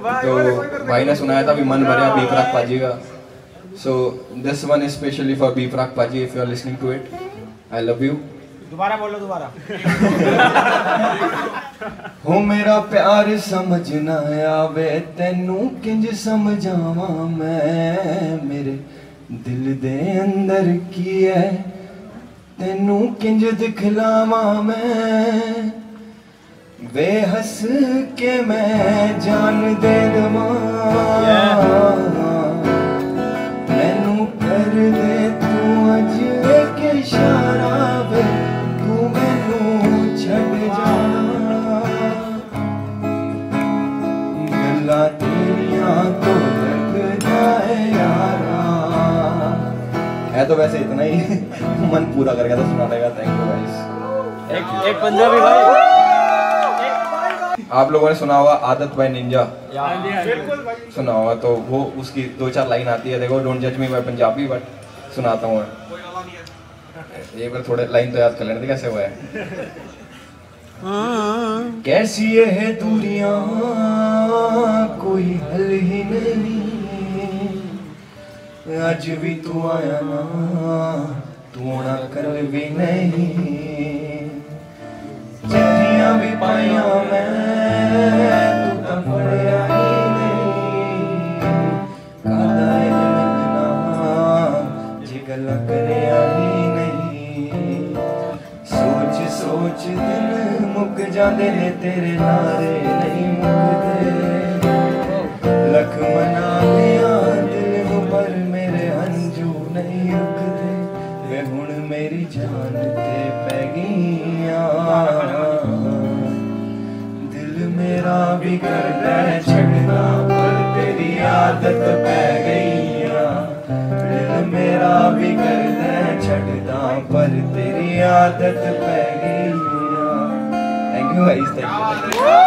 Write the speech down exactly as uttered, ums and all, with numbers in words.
तो भाई ने सुनाया था भी मन भरिया बी प्राक पाजी का। So this one is specially for B Praak paaji, if you are listening to it, I love you. दोबारा बोलो दोबारा। हो मेरा प्यार समझ ना आवे तेनू किंज समझावा मैं, मेरे दिल दे अंदर की है तेनू किंज दिखलावा मैं, वे हंस के मैं जान दे दवा मैनू कर दे तू अज एक इशारा वे तू मैनू छड़ जाना, गल्ला तेरियां तो लगदा है यारा। है तो वैसे इतना ही, मन पूरा कर गया तो सुना देगा। Thank you guys. एक एक पंजाबी भाई आप लोगों ने सुना होगा आदत बाय निंजा, सुना होगा तो वो उसकी दो चार लाइन आती है, देखो डोंट जज मी बाय पंजाबी बट सुनाता हूँ एक बार, थोड़े लाइन तो याद कर लेने कैसे हुआ है। कैसी ये है दूरियां कोई हल ही नहीं, आज भी तू आया ना तू ना कर भी नहीं, चिट्ठियां भी पाया मैं तू तो पढ़िया ही नहीं, कादा है मिलना जी गल्ला करिया ही नहीं, सोच सोच दिन मुक जाते ने तेरे नारे नहीं मुकते, लख मना लिया दिल नू पर मेरे हंजू नहीं रुकते, वे हुण मेरी जान ते पै गईया, दिल मेरा भी करदा है छड़ना पर तेरी आदत पै गईया, दिल मेरा भी करदा है छड़ना पर तेरी आदत पै गईया। Thank you guys, thank you.